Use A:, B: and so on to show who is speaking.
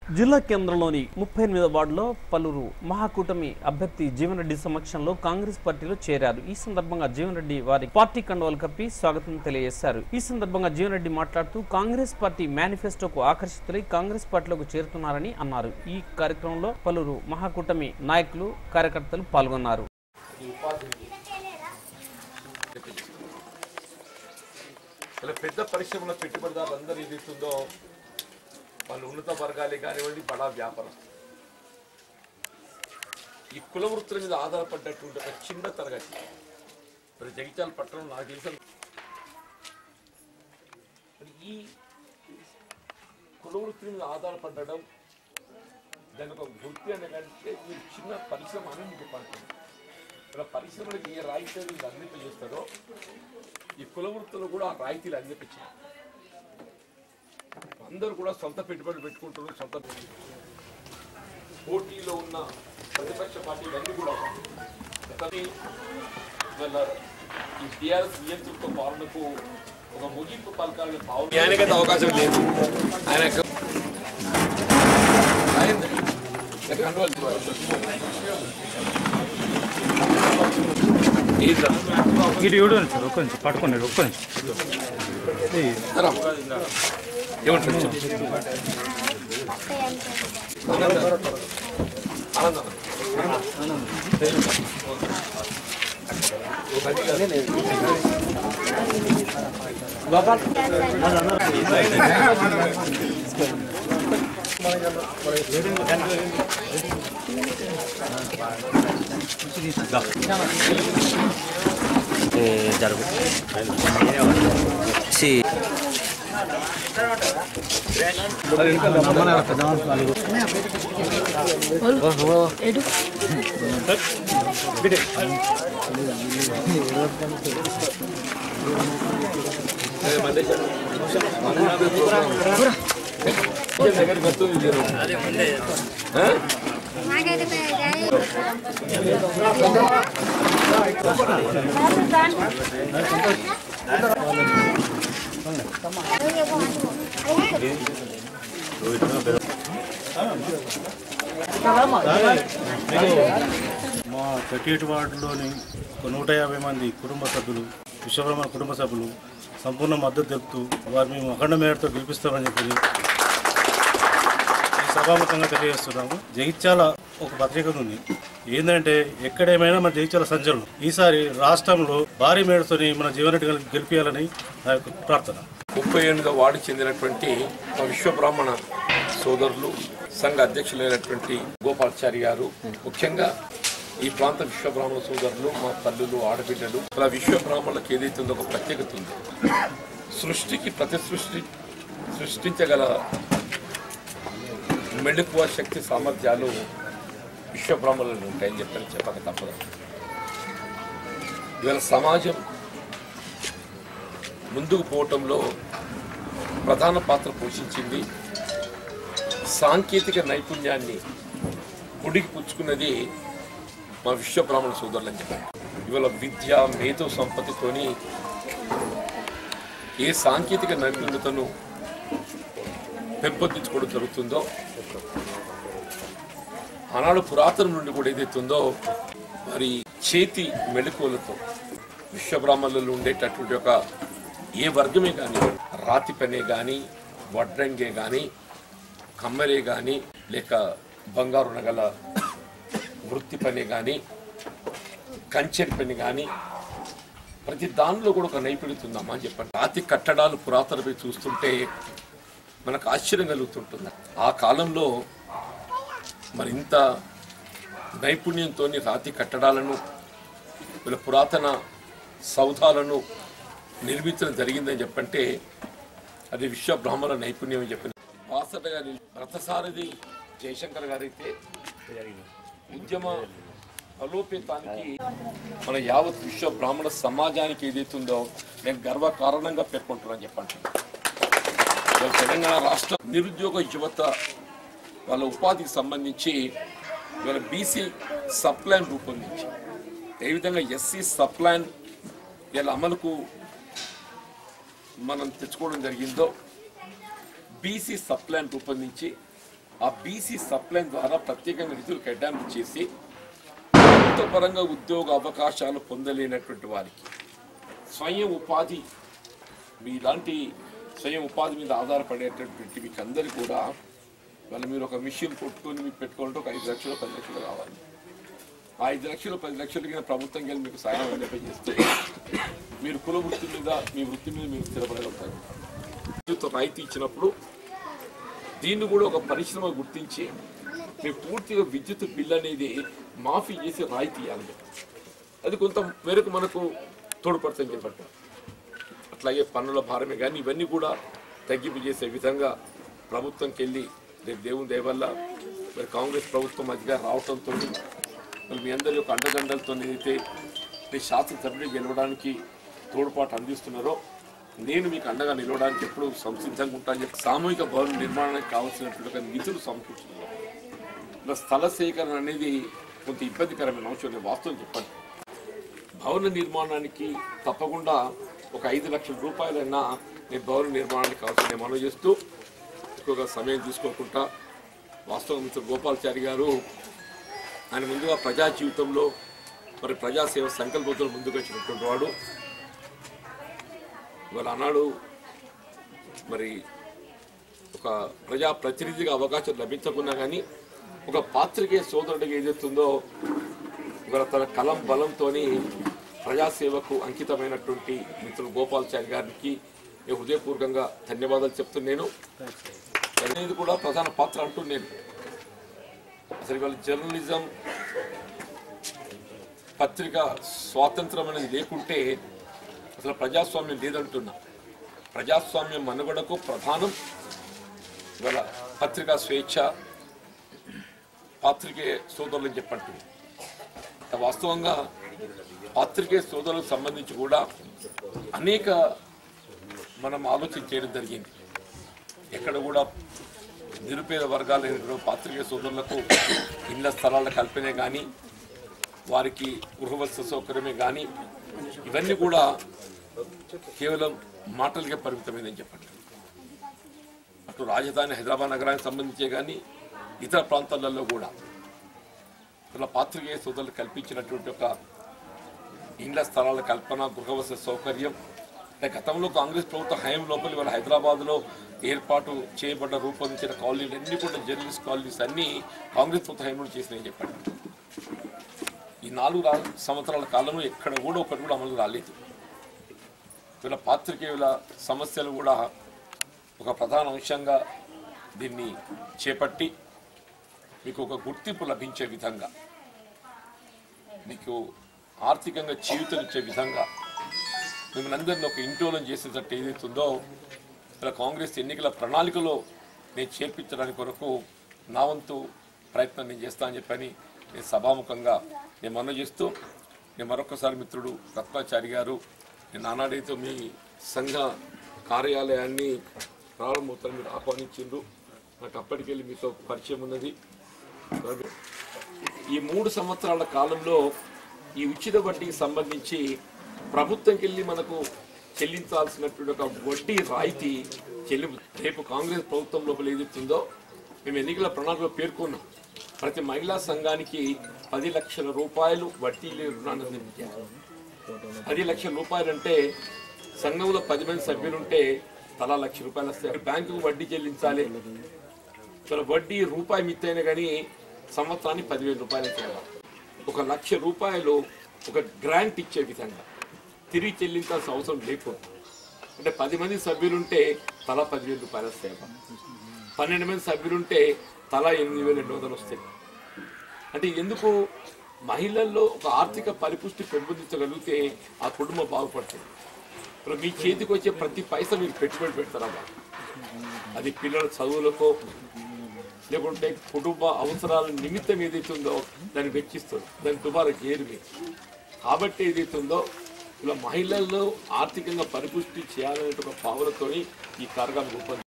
A: జిల్లా కేంద్రంలోని 38వ వార్డులో పలువురు మహాకూటమి అభ్యర్థి జీవన్ రెడ్డి సమక్షంలో కాంగ్రెస్ పార్టీలో చేరారు. ఈ సందర్భంగా జీవన్ రెడ్డి వారి పార్టీ కండువాలు కప్పి స్వాగతం తెలియజేశారు. ఈ సందర్భంగా జీవన్ రెడ్డి మాట్లాడుతూ కాంగ్రెస్ పార్టీ మేనిఫెస్టోకు ఆకర్షితులై కాంగ్రెస్ పార్టీలోకి చేరుతున్నారని అన్నారు. ఈ కార్యక్రమంలో పలువురు మహాకూటమి నాయకులు కార్యకర్తలు పాల్గొన్నారు.
B: పెద్ద పరిశ్రమల పెట్టుబడిదారులందరూ ఏదైతుందో వాళ్ళు ఉన్నత వర్గాలే కానివ్వండి, బడా వ్యాపారం, ఈ కుల వృత్తుల మీద ఆధారపడ్డటువంటి ఒక చిన్న తరగతి మరి జగిత్యాల పట్టణం నాకు తెలిసిన ఈ కుల వృత్తుల మీద ఆధారపడడం దాని ఒక వృత్తి అనే కంటే మీరు చిన్న పరిశ్రమ అని మీకు పడుతుంది. ఇలా పరిశ్రమలకు ఏ రాయితీలు మీరు అందింపజేస్తారో ఈ కుల వృత్తులు కూడా ఆ రాయితీలు అందించారు. అందరూ కూడా సొంత పెట్టుబడులు పెట్టుకుంటున్నారు. సొంత పోటీలో ఉన్న ప్రతిపక్ష పార్టీలన్నీ కూడా ఈ టీఆర్ఎస్ నియంత్రిత పాలనకు ఒక ముగింపు పలకాలని భావన ఆయనకైతే అవకాశం లేదు.
A: పట్టుకోండి
C: మా 38 వార్డులోని 150 మంది కుటుంబ సభ్యులు, విశ్వబ్రహ్మ కుటుంబ సభ్యులు సంపూర్ణ మద్దతు తెలుపుతూ వారు మేము అఖండ మేరతో గెలిపిస్తామని చెప్పి ఈ సభాముఖంగా తెలియజేస్తున్నాము. జగిత్యాల ఒక ప్రత్యేకత ఉంది, ఏంటంటే ఎక్కడేమైనా మన జగిత్యాల సంచలనం. ఈసారి రాష్ట్రంలో భారీ మేరతోని మన జీవన్ రెడ్డి గెలిపించాలని నా యొక్క ప్రార్థన.
B: 38వ వార్డు చెందినటువంటి మా విశ్వబ్రాహ్మణ సోదరులు, సంఘ అధ్యక్షులైనటువంటి గోపాల్చారి గారు, ముఖ్యంగా ఈ ప్రాంత విశ్వబ్రాహ్మణ సోదరులు, మా తల్లులు, ఆడబిడ్డలు, అలా విశ్వబ్రాహ్మణులకు ఏదైతే ఉందో ఒక ప్రత్యేకత ఉంది. సృష్టికి సృష్టించగల మెళుకువ శక్తి సామర్థ్యాలు విశ్వబ్రాహ్మణులు ఉంటాయని చెప్పక తప్పదు. ఇవాళ సమాజం ముందుకు పోవటంలో ప్రధాన పాత్ర పోషించింది. సాంకేతిక నైపుణ్యాన్ని పుడికి పుచ్చుకున్నది మా విశ్వబ్రాహ్మణ సోదరులు అని చెప్పారు. ఇవాళ విద్య, మేధో సంపత్తితోని ఏ సాంకేతిక నైపుణ్యతను పెంపొందించుకోవడం జరుగుతుందో, ఆనాడు పురాతనం నుండి కూడా ఏదైతుందో మరి చేతి మెళుకువలతో విశ్వబ్రాహ్మణులలో ఉండేటటువంటి ఒక ఏ వర్గమే కానీ, రాతి పనే కానీ, వడ్రంగే కానీ, కమ్మరే కానీ, లేక బంగారు నగల వృత్తి పని కానీ, కంచెరి పని కానీ, ప్రతి దానిలో కూడా ఒక నైపుణ్యత ఉందమ్మా అని చెప్పండి. రాతి కట్టడాలు పురాతనపై చూస్తుంటే మనకు ఆశ్చర్యం కలుగుతుంటుంది. ఆ కాలంలో మరి ఇంత నైపుణ్యంతో రాతి కట్టడాలను, వీళ్ళ పురాతన సౌధాలను నిర్మించడం జరిగిందని చెప్పంటే అది విశ్వబ్రాహ్మణ నైపుణ్యం అని చెప్పింది. వాసట గారి రథసారథి జయశంకర్ గారైతే ఉద్యమ బలోపేతానికి మన యావత్ విశ్వ బ్రాహ్మణ సమాజానికి ఏదైతుందో నేను గర్వకారణంగా పేర్కొంటున్నాను చెప్పండి. తెలంగాణ రాష్ట్ర నిరుద్యోగ యువత వాళ్ళ ఉపాధికి సంబంధించి ఇవాళ బీసీ సప్లాన్ రూపొందించి, ఏ విధంగా ఎస్సీ సప్లాన్ ఇలా అమలుకు మనం తెచ్చుకోవడం జరిగిందో, బీసీ సప్లాన్ రూపొందించి ఆ బీసీ సప్లైన్ ద్వారా ప్రత్యేకంగా నిధులు కేటాయింపు చేసి ప్రభుత్వ పరంగా ఉద్యోగ అవకాశాలు పొందలేనటువంటి వారికి స్వయం ఉపాధి మీలాంటి స్వయం ఉపాధి మీద ఆధారపడేటటువంటి మీకు అందరికీ కూడా వాళ్ళు మీరు ఒక మిషన్ కొట్టుకొని మీకు పెట్టుకోవాలంటే ఒక 5 లక్షలు 10 లక్షలు కావాలి. ఆ 5 లక్షలు 10 లక్షలకి ప్రభుత్వం వెళ్ళి మీకు సాయం చేస్తే మీరు కుల వృత్తి మీద మీ వృత్తి మీద మీరు స్థిరపడగలుగుతారు. రాయితీ ఇచ్చినప్పుడు దీన్ని కూడా ఒక పరిశ్రమ గుర్తించి మీరు పూర్తిగా విద్యుత్ బిల్ అనేది మాఫీ చేసి రాయితీ ఇవ్వాలి. అది కొంత మేరకు మనకు తోడ్పడుతుంది చెప్పండి. అట్లాగే పన్నుల భారమే కానీ ఇవన్నీ కూడా తగ్గింపు చేసే విధంగా ప్రభుత్వంకి వెళ్ళి రేపు దేవుని దయ వల్ల మరి కాంగ్రెస్ ప్రభుత్వం అధికారం రావడంతో మరి మీ అందరి యొక్క అండదండలతో ఏదైతే మీ శాసనసభ్యులు గెలవడానికి తోడ్పాటు అందిస్తున్నారో నేను మీకు అండగా నిలవడానికి ఎప్పుడు సంసిద్ధంగా ఉంటాను చెప్పి సామూహిక భవన నిర్మాణానికి కావాల్సినటువంటి నిధులు సమకూర్చున్నారు. ఇలా స్థల సేకరణ అనేది కొంత ఇబ్బందికరమైన అంశం. వాస్తవం చెప్పండి, భవన నిర్మాణానికి తప్పకుండా ఒక 5 లక్షల రూపాయలైనా నేను భవన నిర్మాణానికి కావాల్సిన మనం చేస్తూ ఎక్కువగా సమయం తీసుకోకుండా వాస్తవం మిత్రుడు గోపాల్చారి గారు ఆయన ముందుగా ప్రజా జీవితంలో మరి ప్రజాసేవ సంకల్పంతో ముందుకు వచ్చినటువంటి వాడు. ఇవాళ అన్నాడు మరి ఒక ప్రజా ప్రతినిధిగా అవకాశం లభించకున్నా కానీ ఒక పాత్రికేయ సోదరుడిగా ఏదైతుందో ఇవాళ తన కలం బలంతో ప్రజాసేవకు అంకితమైనటువంటి మిత్రుడు గోపాల్చారి గారికి నేను హృదయపూర్వకంగా ధన్యవాదాలు చెప్తున్నాను. అనేది కూడా ప్రధాన పాత్ర అంటున్నాను. అసలు ఇవాళ జర్నలిజం పత్రిక స్వాతంత్రం అనేది లేకుంటే అసలు ప్రజాస్వామ్యం లేదంటున్నా. ప్రజాస్వామ్యం మనుగడకు ప్రధానం ఇవాళ పత్రికా స్వేచ్ఛ, పాత్రికేయ సోదరులు అని చెప్పంటుంది. వాస్తవంగా పాత్రికేయ సోదరులకు సంబంధించి కూడా అనేక మనం ఆలోచన చేయడం జరిగింది. ఎక్కడ కూడా నిరుపేద వర్గాలైన పాత్రికేయ సోదరులకు ఇళ్ల స్థలాల కల్పనే కానీ వారికి గృహవసతి సౌకర్యమే కానీ ఇవన్నీ కూడా కేవలం మాటలకే పరిమితమైందని చెప్పండి. అటు రాజధాని హైదరాబాద్ నగరానికి సంబంధించే కానీ ఇతర ప్రాంతాలలో కూడా ఇలా పాత్రికేయ సోదరులు కల్పించినటువంటి ఒక ఇండ్ల స్థలాల కల్పన, గృహవసతి సౌకర్యం గతంలో కాంగ్రెస్ ప్రభుత్వ హయాం లోపల ఇవాళ హైదరాబాద్లో ఏర్పాటు చేయబడ్డ రూపొందించిన కాలనీలు అన్నీ కూడా జర్నలిస్ట్ కాలనీస్ అన్నీ కాంగ్రెస్ ప్రభుత్వ హయాంలో చేసినాయని చెప్పండి. ఈ 4 సంవత్సరాల కాలంలో ఎక్కడ కూడా ఒకటి కూడా అమలు రాలేదు. ఇలా పాత్రికేయుల సమస్యలు కూడా ఒక ప్రధాన అంశంగా దీన్ని చేపట్టి మీకు ఒక గుర్తింపు లభించే విధంగా, మీకు ఆర్థికంగా చేయూతనిచ్చే విధంగా మిమ్మల్ని అందరినీ ఒక ఇంటోలం చేసేటట్టు ఏదైతుందో ఇలా కాంగ్రెస్ ఎన్నికల ప్రణాళికలో నేను చేర్పించడానికి కొరకు నా వంతు ప్రయత్నం నేను చేస్తానని చెప్పని నేను సభాముఖంగా నేను మనవి చేస్తూ నేను మరొకసారి మిత్రుడు రత్నాచారి గారు నేను నానాడైతే మీ సంఘ కార్యాలయాన్ని ప్రారంభోత్సవం మీరు ఆహ్వానించిండ్రు. నాకు అప్పటికెళ్ళి మీతో పరిచయం ఉన్నది. ఈ 3 సంవత్సరాల కాలంలో ఈ ఉచిత వడ్డీకి సంబంధించి ప్రభుత్వంకి వెళ్ళి మనకు చెల్లించాల్సినటువంటి ఒక వడ్డీ రాయితీ చెల్లింపు రేపు కాంగ్రెస్ ప్రభుత్వం లోపల ఏదైతుందో మేము ఎన్నికల ప్రణాళికలో పేర్కొన్నాం. ప్రతి మహిళా సంఘానికి 10 లక్షల రూపాయలు వడ్డీ రుణాన్ని అందించారు. 10 లక్షల రూపాయలు అంటే సంఘంలో 10 మంది సభ్యులుంటే తలా ₹1,00,000 వస్తాయి. బ్యాంకుకు వడ్డీ చెల్లించాలి. వడ్డీ రూపాయి మిత్తైనా కానీ సంవత్సరానికి ₹10,000 చేయాలి. ₹1,00,000 ఒక గ్రాంట్ ఇచ్చే విధంగా తిరిగి చెల్లించాల్సిన అవసరం లేకుండా, అంటే 10 మంది సభ్యులుంటే తలా ₹10,000 వస్తాయి. 12 మంది సభ్యులుంటే తలా $8,200 వస్తాయి. అంటే ఎందుకు మహిళల్లో ఒక ఆర్థిక పరిపుష్టి పెంపొందించగలిగితే ఆ కుటుంబం బాగుపడుతుంది. ఇప్పుడు మీ చేతికి వచ్చే ప్రతి పైసా మీరు పెట్టుబడి పెడతారమ్మా. అది పిల్లల చదువులకో లేకుంటే కుటుంబ అవసరాల నిమిత్తం ఏదైతుందో దాన్ని వెచ్చిస్తుంది. దాని దుబారా చేరువి కాబట్టి ఏదైతుందో ఇలా మహిళల్లో ఆర్థికంగా పరిపుష్టి చేయాలనే ఒక భావనతో ఈ కార్యక్రమం రూపొంది